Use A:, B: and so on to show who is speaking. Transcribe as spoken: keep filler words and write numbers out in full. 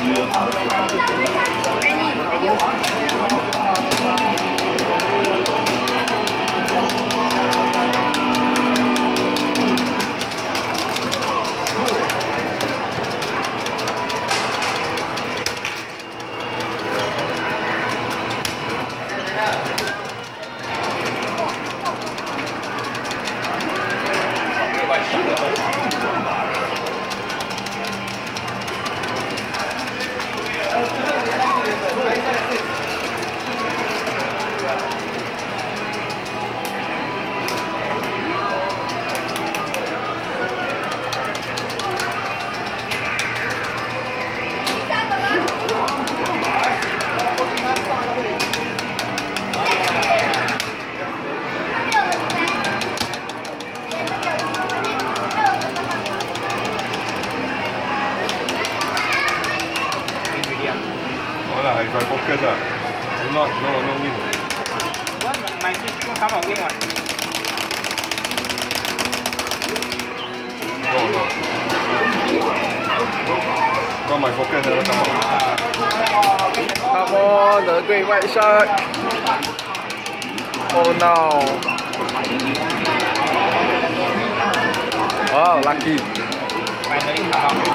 A: 係塊卜嘅咋，好啦，攞攞呢度。
B: 唔係先，我睇埋邊個？
A: 攞攞，攞埋卜嘅就得啦。
C: Come on, the great white shark! Oh no! Oh, lucky!
B: Finally come out.